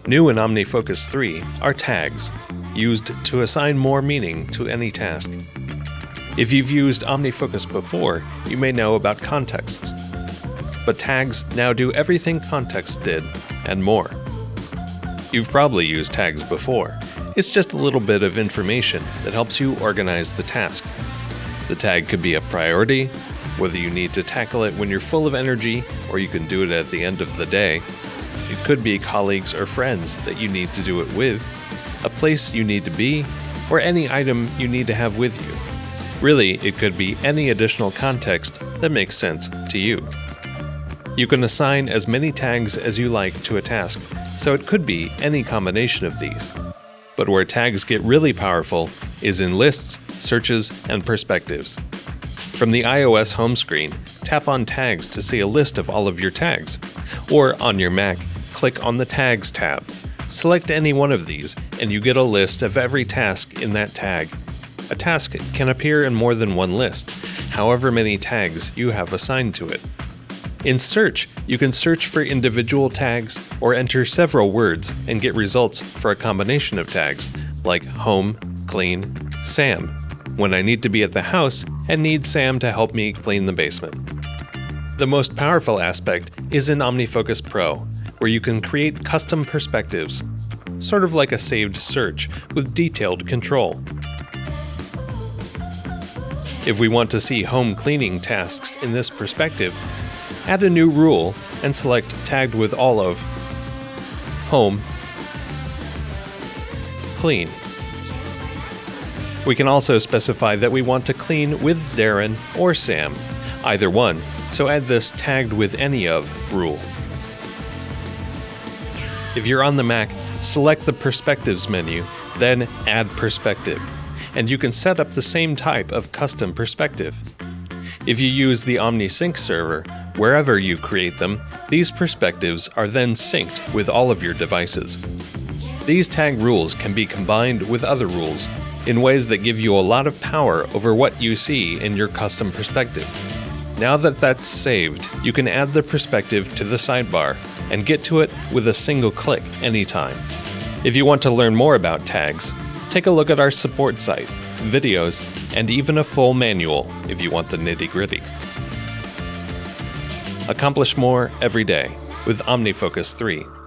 New in OmniFocus 3 are tags, used to assign more meaning to any task. If you've used OmniFocus before, you may know about contexts. But tags now do everything context did, and more. You've probably used tags before. It's just a little bit of information that helps you organize the task. The tag could be a priority, whether you need to tackle it when you're full of energy or you can do it at the end of the day. It could be colleagues or friends that you need to do it with, a place you need to be, or any item you need to have with you. Really, it could be any additional context that makes sense to you. You can assign as many tags as you like to a task, so it could be any combination of these. But where tags get really powerful is in lists, searches, and perspectives. From the iOS home screen, tap on Tags to see a list of all of your tags. Or on your Mac, click on the Tags tab. Select any one of these, and you get a list of every task in that tag. A task can appear in more than one list, however many tags you have assigned to it. In Search, you can search for individual tags or enter several words and get results for a combination of tags, like Home, Clean, Sam, when I need to be at the house and need Sam to help me clean the basement. The most powerful aspect is in OmniFocus Pro, where you can create custom perspectives, sort of like a saved search with detailed control. If we want to see home cleaning tasks in this perspective, add a new rule and select Tagged with all of Home, Clean. We can also specify that we want to clean with Darren or Sam, either one, so add this Tagged with any of rule. If you're on the Mac, select the Perspectives menu, then Add Perspective, and you can set up the same type of custom perspective. If you use the OmniSync server, wherever you create them, these perspectives are then synced with all of your devices. These tag rules can be combined with other rules in ways that give you a lot of power over what you see in your custom perspective. Now that that's saved, you can add the perspective to the sidebar and get to it with a single click anytime. If you want to learn more about tags, take a look at our support site, videos, and even a full manual if you want the nitty-gritty. Accomplish more every day with OmniFocus 3.